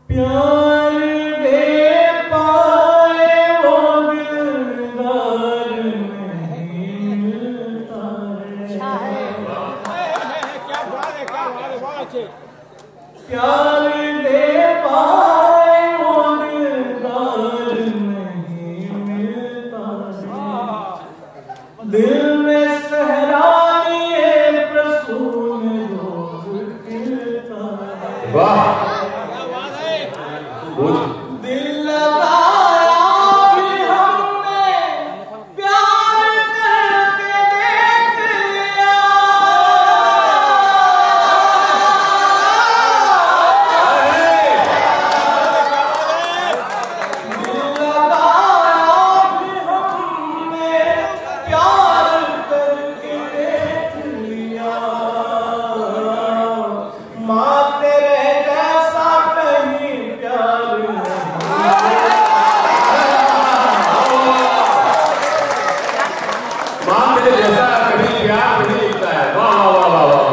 प्यार दे पाए वो दिलदार नहीं मिलता है। क्या बात है, क्या बात है, बहुत अच्छे। प्यार दे पाए वो दिलदार नहीं मिलता है। दिल में सहरानिए प्रसून रोज खिलता है। वाह दिल लगाया भी हमने प्यार करके देख लिया। दिल लगाया भी हमने प्यार करके देख लिया। माँ तेरे जैसा कहीं प्यार मां मेरे जैसा कभी प्यार नहीं दिखता है। वाह वाह वाह वाह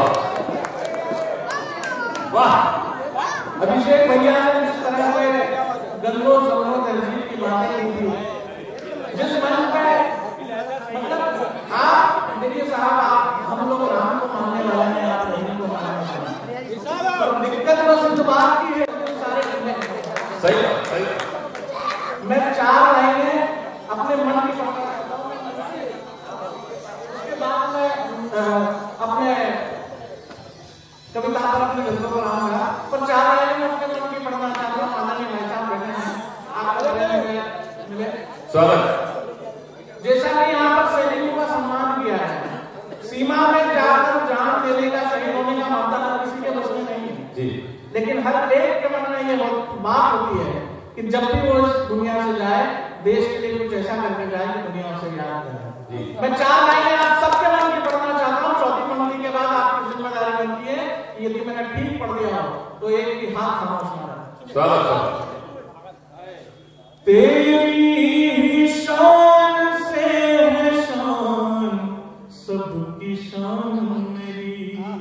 वाह। अभिषेक भैया ने जिस तरह से गंगो सरो तहजीब की बातें की थी, जिस मंच पे मतलब आप देखिए साहब, आप हम लोग राम को मानने वाले हैं, आप नहीं को मानने वाले हैं। तो दिक्कत बस इस बात की है कि सारे सही सही। मैं 4 लाइनें अपने मन की पढ़ता रहता हूं। उसके बाद मैं अपने कविता पर अपने गजलों पर आऊंगा, पर 4 लाइनें मैं अपने मन की पढ़ना चाहता हूँ। आदरणीय भाई साहब बैठे हैं, आपको मिले स्वागत। जैसा कि यहाँ पर सैनिकों का सम्मान किया है, सीमा में जाकर जान देने का, शहीद होने का मामला किसी के बस में नहीं है जी। लेकिन हर एक के मन में ये बात होती है कि जब भी वो इस दुनिया से जाए, देश के लिए कुछ ऐसा करके जाए कि दुनिया उसे याद करे। मैं 4 लाइनें आप सबके मन की पढ़ना चाहता हूँ। चौथी पंक्ति के बाद आपकी जिम्मेदारी बनती है कि यदि मैंने ठीक पढ़ दिया हो तो एक भी हाथ खामोश ना रहे। स्वागत स्वागत। तेरी शान से है शान सबकी शान मेरी।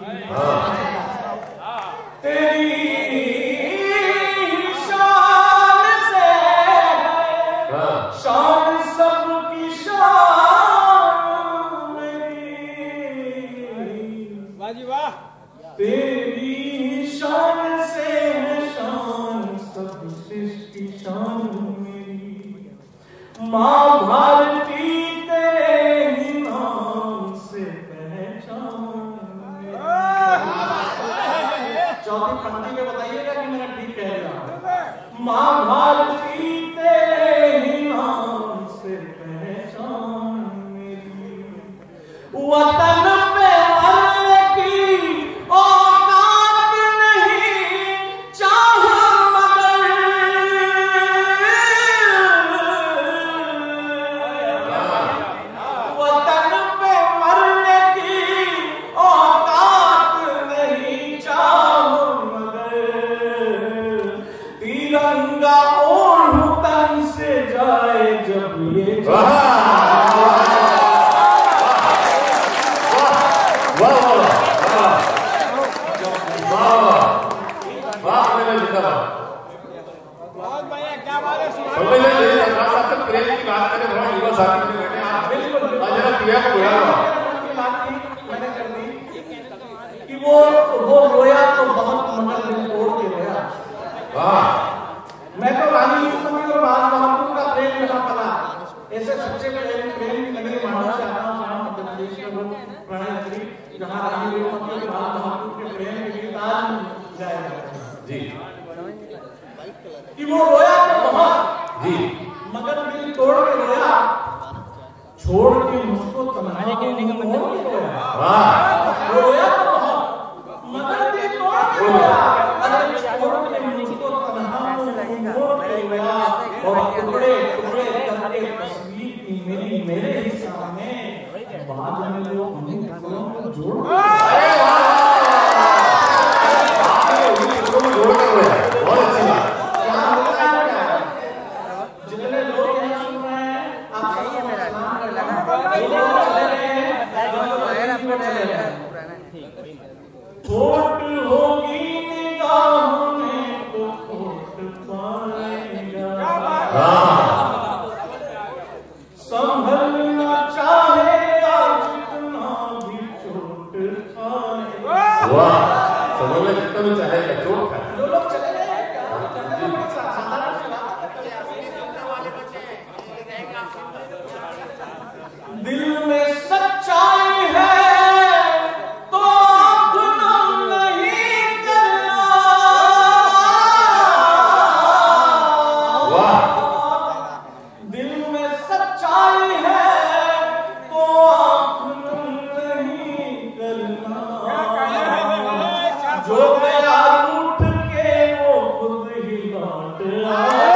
तेरी शान से है शान सबकी शान मेरी। वाह जी वाह। तेरी शान से है शान सब सृष्टि शान मेरी। माँ भारती तेरे ही नाम से पहचान मेरी। चौथी पंक्ति में बताइएगा कि मैंने ठीक कह दिया। माँ भारती तेरे ही नाम से पहचान मेरी। वतन पे मरने की औकात नहीं, चाह मगर वतन पे मरने की औकात नहीं, चाह मगर तिरंगा ओढ़ तन से जाए जब ये बहुत बढ़िया, क्या बात है। प्रेम की बात करें, थोड़ा युवा साथी में बैठे आप बिल्कुल जरा प्रिया को बुला लो। मैंने कर दी कि वो रोया तो बहुत मगर दिल तोड़ के रोया। वाह। मैं तो रानी लक्ष्मी और राज बहादुर का प्रेम मिला पला, ऐसे सच्चे प्रेम की नगरी मानव से आता हूँ। मध्य प्रदेश में वो प्रणय नगरी जहाँ रानी लक्ष्मी और राज बहादुर के प्रेम के गीत आज गाए जाते हैं जी। कि वो रोया तो बहुत जी मगर दिल तोड़ के रोया, छोड़ के मुझको तन्हा मोड़ के रोया। वाह। रोया तो बहुत मगर दिल तोड़ के रोया, छोड़ के मुझको तन्हा मोड़ के रोया। और टुकड़े टुकड़े करके तस्वीर की मेरे ही सामने बाद में लोग जोड़ बहुत अच्छी बात। जितने लोग यहाँ सुन रहे हैं, आप सही है मेरा खोट होगी निगाह में तो खोट पाएगा, संभलना चाहेगा जितना भी चोट खाएगा। वाह, संभलना जितना भी चाहेगा चोट खाएगा। जो लोग चले गए दिल में सच्चाई है तो आँख नम नहीं करना। वाह, दिल में सच्चाई है तो आँख नम नहीं करना। जो गया रूठ के वो खुद ही लौट आया।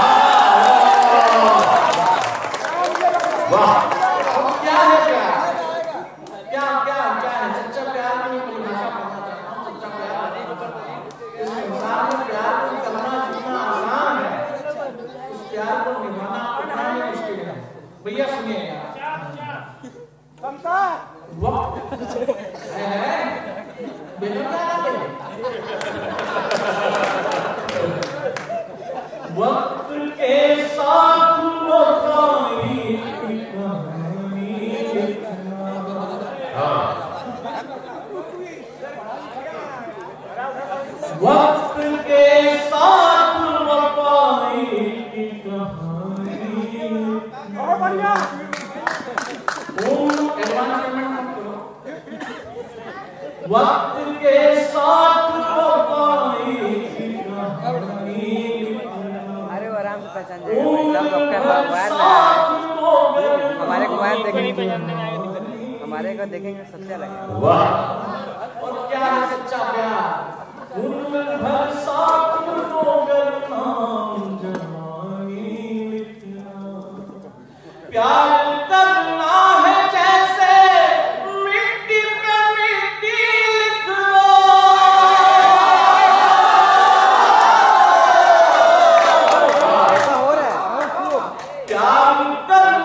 वाह, क्या है प्यार? क्या क्या क्या है? सच्चा प्यार की परिभाषा करना चाहता हूँ। सच्चा प्यार इस संसार में प्यार को करना जितना आसान है, उस प्यार को निभाना उतना ही मुश्किल है। भैया सुनिएगा, वक्त है बेलना दे। वक्त के साथ वफाई की कहानी लिखना। वक्त के साथ वफाई की कहानी लिखना। एडवांस पेमेंट मत करो। वक्त के साथ वफाई की कहानी लिखना। अरे वो आराम से पहचान जाएगा, सब आपका मोबाइल में हमारे को मोबाइल देखेंगे, हमारे को देखेंगे सबसे अलग है। वाह, और क्या है सच्चा प्यार? उम्र भर साथ मगर नाम जवानी लिखना। प्यार करना है जैसे मिट्टी पे मिट्टी लिख लो। ऐसा हो रहा है। प्यार करना